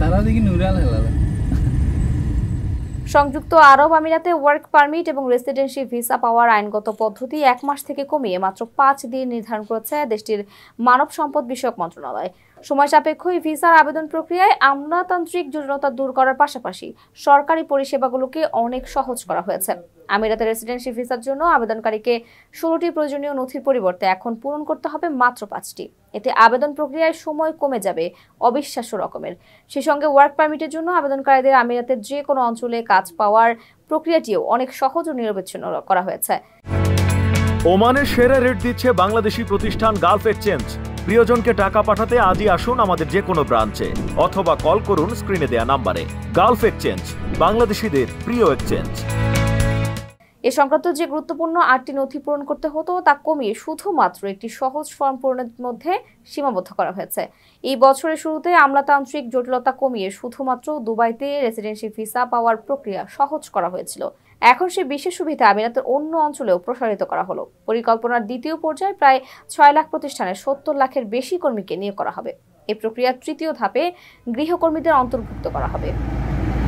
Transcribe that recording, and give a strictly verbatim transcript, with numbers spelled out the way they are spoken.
তারা দেখি নুরাল হেলাল। সংযুক্ত আরব আমিরাতে ওয়ার্ক পারমিট এবং রেসিডেন্সি ভিসা পাওয়ার আইনগত পদ্ধতি এক মাস থেকে কমিয়ে মাত্র পাঁচ দিন নির্ধারণ করেছে দেশটির মানব সম্পদ বিষয়ক মন্ত্রণালয়। সময় সাপেক্ষ এই ভিসার আবেদন প্রক্রিয়ায় আমলাতান্ত্রিক জটিলতা দূর করার পাশাপাশি সরকারি পরিষেবাগুলোকে অনেক সহজ করা হয়েছে। আমিরাতের রেসিডেন্সি ভিসার জন্য আবেদনকারীকে ষোলোটি প্রয়োজনীয় নথির পরিবর্তে এখন পূরণ করতে হবে মাত্র পাঁচটি। এতে আবেদন প্রক্রিয়ায় সময় কমে যাবে অবিশ্বাস্য রকমের। সেই সঙ্গে ওয়ার্ক পারমিটের জন্য আবেদনকারীদের আমিরাতের যে কোনো অঞ্চলে কাজ পাওয়ার প্রক্রিয়াটিও অনেক সহজ ও নিরবিচ্ছিন্ন করা হয়েছে। ওমানের সেরা রেট দিচ্ছে বাংলাদেশি প্রতিষ্ঠান গালফ এক্সচেঞ্জ। প্রিয়জনকে টাকা পাঠাতে আজই আসুন আমাদের যে কোনো ব্রাঞ্চে অথবা কল করুন স্ক্রিনে দেয়া নাম্বারে। গালফ এক্সচেঞ্জ, বাংলাদেশিদের প্রিয় এক্সচেঞ্জ। এ সংক্রান্ত যে গুরুত্বপূর্ণ আটটি নথি পূরণ করতে হতো তা কমিয়ে শুধুমাত্র একটি সহজ ফর্ম পূরণের মধ্যে সীমাবদ্ধ করা হয়েছে। এই বছরের শুরুতে আমলাতান্ত্রিক জটিলতা কমিয়ে শুধুমাত্র দুবাইতে রেসিডেন্সি ভিসা পাওয়ার প্রক্রিয়া সহজ করা হয়েছিল। এখন সে বিশেষ সুবিধা আমিরাতের অন্য অঞ্চলেও প্রসারিত করা হলো। পরিকল্পনার দ্বিতীয় পর্যায়ে প্রায় ছয় লাখ প্রতিষ্ঠানের সত্তর লাখের বেশি কর্মীকে নিয়োগ করা হবে। এই প্রক্রিয়ার তৃতীয় ধাপে গৃহকর্মীদের অন্তর্ভুক্ত করা হবে।